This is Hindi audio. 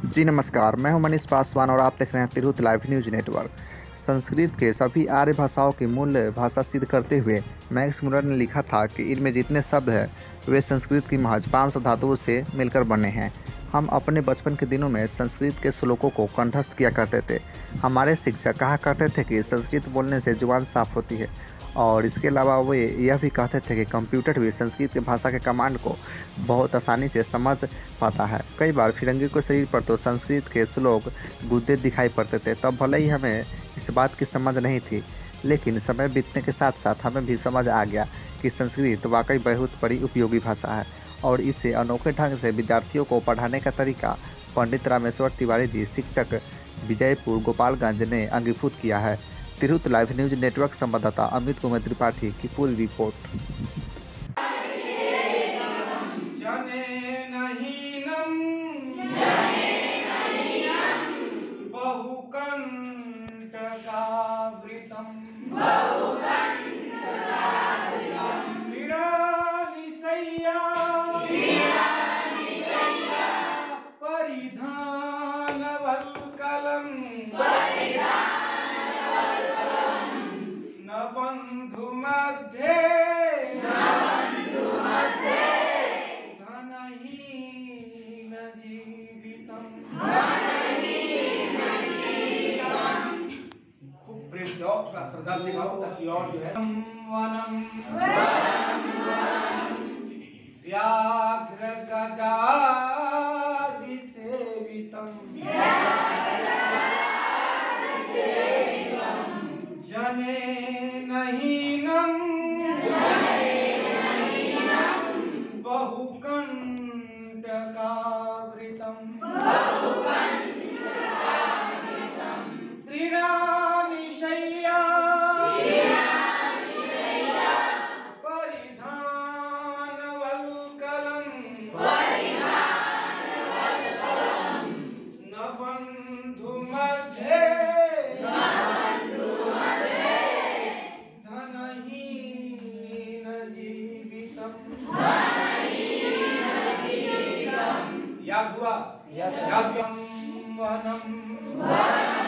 जी नमस्कार, मैं हूं मनीष पासवान और आप देख रहे हैं Tirhut live news network. Sanskrit के सभी आर्य भाषाओं की मूल भाषा सिद्ध करते हुए मैक्स मुलर ने लिखा था कि इनमें जितने शब्द हैं वे संस्कृत की महज 500 धातुओं से मिलकर बने हैं। हम अपने बचपन के दिनों में संस्कृत के श्लोकों को कंठस्थ किया करते थे। हमारे शिक्षक कहा करते थे कि संस्कृत बोलने से जुबान साफ होती है और इसके अलावा वे यह भी कहते थे कि कंप्यूटर भी संस्कृत की भाषा के कमांड को बहुत आसानी से समझ पाता है। कई बार फिरंगी को शरीर पर तो संस्कृत के श्लोक गूंजते दिखाई पड़ते थे, तब भले ही हमें इस बात की समझ नहीं थी, लेकिन समय बीतने के साथ साथ हमें भी समझ आ गया कि संस्कृत वाकई बहुत बड़ी उपयोगी भाषा है और इसे अनोखे ढंग से विद्यार्थियों को पढ़ाने का तरीका पंडित रामेश्वर तिवारी जी, शिक्षक, विजयपुर गोपालगंज ने अंगीभूत किया है। तिरहुत लाइव न्यूज नेटवर्क संवाददाता अमित कुमार त्रिपाठी की पूरी रिपोर्ट। बंधु मध्ये धनहीन जीवितम्। खूब प्रेम से और थोड़ा श्रद्धा से गाओ ताकि और जो है वनम व्याघ्र गजादि सेवितम् जनेन हीनम् बहुकण्टकावृतम् त्रिणानि शय्या परिधानवल्कलम् न बन्धु मध्ये धनहीन जीवितम्। याद हुआ? याद वनम